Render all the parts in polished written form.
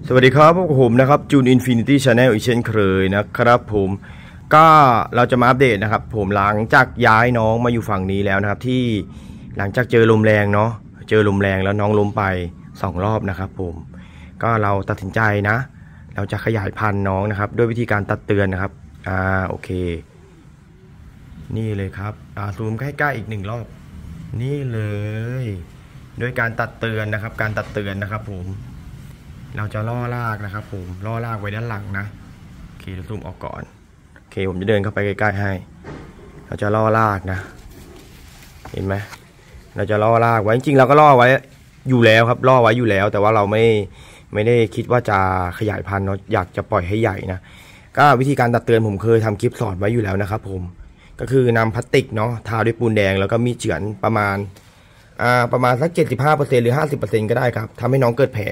สวัสดีครับพวกผมนะครับจูนอินฟินิตี้ชาแนลอีกเช่นเคยนะครับผมก็เราจะมาอัปเดตนะครับผมหลังจากย้ายน้องมาอยู่ฝั่งนี้แล้วนะครับที่หลังจากเจอลมแรงเนาะเจอลมแรงแล้วน้องล้มไป2 รอบนะครับผมก็เราตัดสินใจนะเราจะขยายพันธุ์น้องนะครับด้วยวิธีการตัดเตือนนะครับโอเคนี่เลยครับซูมใกล้ๆอีก1 รอบนี่เลยด้วยการตัดเตือนนะครับการตัดเตือนนะครับผมเราจะล่อรากนะครับผมล่อรากไว้ด้านหลังนะโอเคเราซูมออกก่อนโอเคผมจะเดินเข้าไปใกล้ๆให้เราจะล่อรากนะเห็นไหมเราจะล่อรากไว้จริงๆเราก็ล่อไว้อยู่แล้วครับล่อไว้อยู่แล้วแต่ว่าเราไม่ได้คิดว่าจะขยายพันธุ์เนาะอยากจะปล่อยให้ใหญ่นะก็วิธีการตัดเตือนผมเคยทำคลิปสอนไว้อยู่แล้วนะครับผมก็คือนำพลาสติกเนาะทาด้วยปูนแดงแล้วก็มีเฉือนประมาณสัก 75% หรือ 50% ก็ได้ครับทำให้น้องเกิดแผล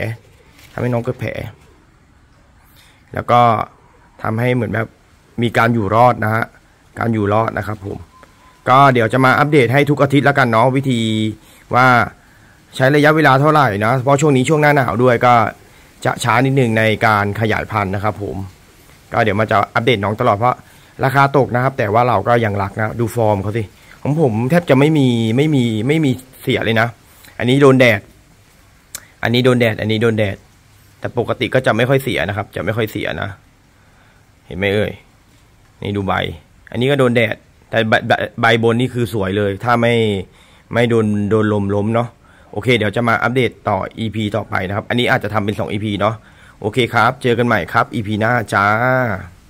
แล้วก็ทำให้เหมือนแบบมีการอยู่รอดนะฮะการอยู่รอดนะครับผมก็เดี๋ยวจะมาอัปเดตให้ทุกอาทิตย์แล้วกันเนาะวิธีว่าใช้ระยะเวลาเท่าไหร่นะเพราะช่วงนี้ช่วงหน้าหนาวด้วยก็จะช้านิดนึงในการขยายพันธุ์นะครับผมก็เดี๋ยวมาจะอัปเดตน้องตลอดเพราะราคาตกนะครับแต่ว่าเราก็ยังรักนะดูฟอร์มเขาสิของผมแทบจะไม่มีเสียเลยนะอันนี้โดนแดดอันนี้โดนแดดแต่ปกติก็จะไม่ค่อยเสียนะครับจะไม่ค่อยเสียนะเห็นไหมเอ่ยนี่ดูใบอันนี้ก็โดนแดดแต่ใบบนนี่คือสวยเลยถ้าไม่โดนลมล้มเนาะโอเคเดี๋ยวจะมาอัปเดตต่อ EP ต่อไปนะครับอันนี้อาจจะทำเป็น2 EP เนาะโอเคครับเจอกันใหม่ครับ EP หน้าจ้า